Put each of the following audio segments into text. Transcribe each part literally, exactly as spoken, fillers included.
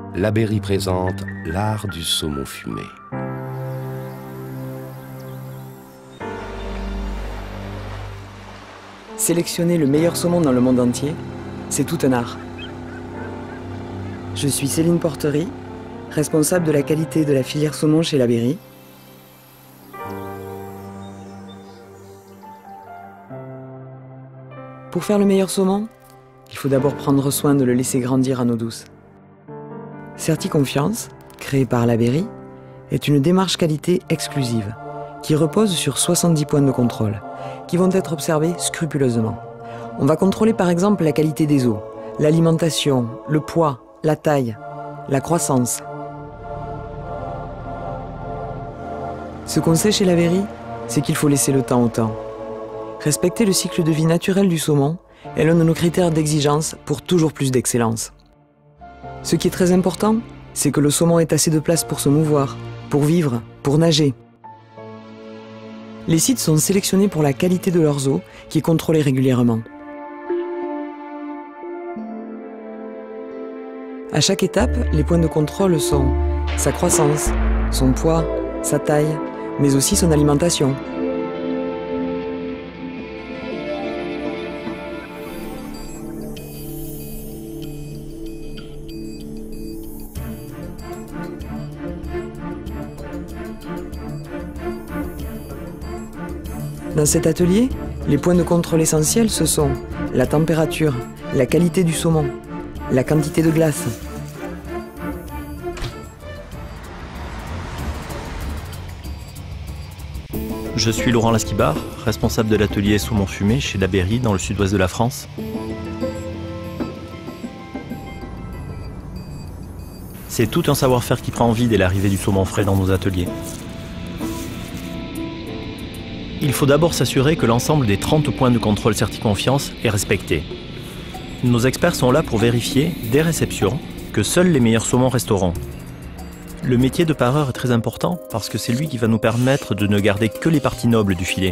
Labeyrie présente l'art du saumon fumé. Sélectionner le meilleur saumon dans le monde entier, c'est tout un art. Je suis Céline Portery, responsable de la qualité de la filière saumon chez Labeyrie. Pour faire le meilleur saumon, il faut d'abord prendre soin de le laisser grandir en eau douce. Certi-Confiance, créée par Labeyrie, est une démarche qualité exclusive qui repose sur soixante-dix points de contrôle qui vont être observés scrupuleusement. On va contrôler par exemple la qualité des eaux, l'alimentation, le poids, la taille, la croissance. Ce qu'on sait chez Labeyrie, c'est qu'il faut laisser le temps au temps. Respecter le cycle de vie naturel du saumon est l'un de nos critères d'exigence pour toujours plus d'excellence. Ce qui est très important, c'est que le saumon ait assez de place pour se mouvoir, pour vivre, pour nager. Les sites sont sélectionnés pour la qualité de leurs eaux, qui est contrôlée régulièrement. À chaque étape, les points de contrôle sont sa croissance, son poids, sa taille, mais aussi son alimentation. Dans cet atelier, les points de contrôle essentiels, ce sont la température, la qualité du saumon, la quantité de glace. Je suis Laurent Lasquibar, responsable de l'atelier saumon fumé chez Labeyrie dans le sud-ouest de la France. C'est tout un savoir-faire qui prend vie dès l'arrivée du saumon frais dans nos ateliers. Il faut d'abord s'assurer que l'ensemble des trente points de contrôle Certi-Confiance est respecté. Nos experts sont là pour vérifier, dès réception, que seuls les meilleurs saumons resteront. Le métier de pareur est très important parce que c'est lui qui va nous permettre de ne garder que les parties nobles du filet.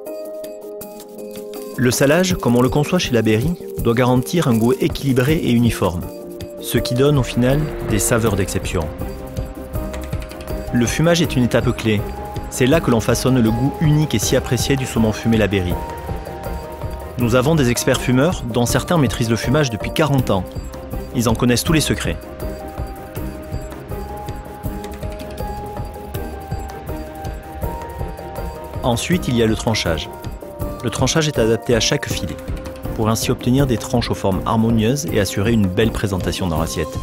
Le salage, comme on le conçoit chez Labeyrie, doit garantir un goût équilibré et uniforme, ce qui donne au final des saveurs d'exception. Le fumage est une étape clé. C'est là que l'on façonne le goût unique et si apprécié du saumon fumé Labeyrie. Nous avons des experts fumeurs dont certains maîtrisent le fumage depuis quarante ans. Ils en connaissent tous les secrets. Ensuite, il y a le tranchage. Le tranchage est adapté à chaque filet, pour ainsi obtenir des tranches aux formes harmonieuses et assurer une belle présentation dans l'assiette.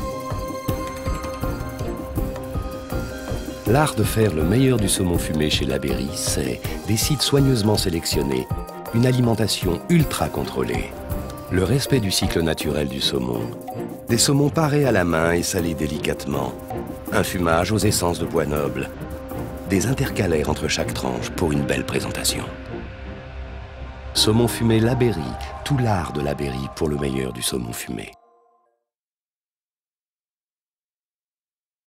L'art de faire le meilleur du saumon fumé chez Labeyrie, c'est des sites soigneusement sélectionnés, une alimentation ultra contrôlée, le respect du cycle naturel du saumon, des saumons parés à la main et salés délicatement, un fumage aux essences de bois noble, des intercalaires entre chaque tranche pour une belle présentation. Saumon fumé Labeyrie, tout l'art de Labeyrie pour le meilleur du saumon fumé.